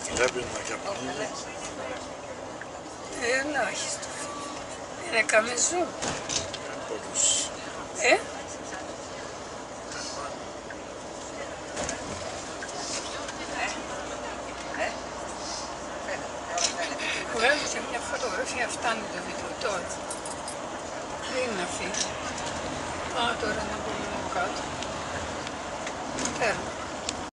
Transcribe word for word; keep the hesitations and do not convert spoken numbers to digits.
Βλέπει να καπνίζει. Ε, ελάχιστο. Είναι καμεζού. Πολλούς. Ε? Βγάζω και μια φωτογραφία, φτάνει το βίντεο τώρα. Δεν είναι να φύγει. Α, τώρα να μπούμε κάτω. Φέρνω.